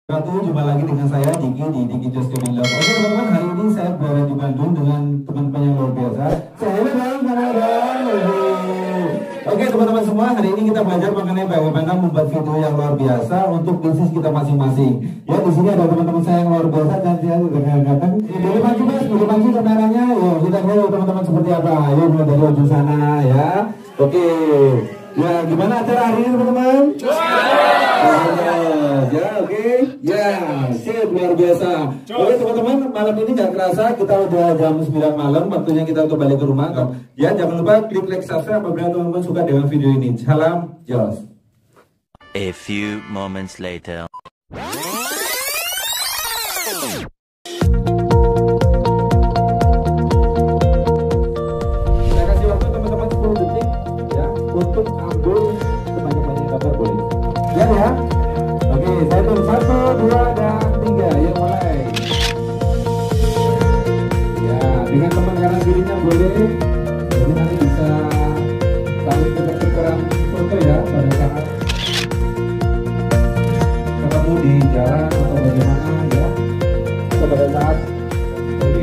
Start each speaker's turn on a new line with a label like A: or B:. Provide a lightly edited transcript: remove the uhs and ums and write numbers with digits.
A: Jumpa lagi dengan saya Diki di Diki Just Gaming Love. Oke teman-teman, hari ini saya berada di Bandung dengan teman-teman yang luar biasa. Saya dalam Kanada. Oke teman-teman semua, hari ini kita belajar mengenai bagaimana membuat video yang luar biasa untuk bisnis kita masing-masing. Ya, di sini ada teman-teman saya yang luar biasa dan saya kadang-kadang boleh maju mas, boleh maju kameranya. Yuk kita lihat teman-teman seperti apa. Ayo mulai dari ujung sana ya. Oke. Ya, gimana acara hari ini teman-teman? Ya, oke. Ya, sip, luar biasa. Oke teman-teman, malam ini nggak kerasa kita udah jam 9 malam, waktunya kita untuk balik ke rumah. Ya, jangan lupa klik like, subscribe apabila teman-teman suka dengan video ini. Salam, Jos.
B: A few moments later.
A: Saya kasih waktu teman-teman 10 detik ya untuk ambil sebanyak-banyak gambar boleh. Ya. Oke, saya tulis 1, 2, dan 3. Yuk mulai. Ya, dengan teman kanan kirinya boleh. Jadi nanti bisa saling tuker-tukeran foto ya pada saat ketemu di jalan atau bagaimana ya. Atau pada saat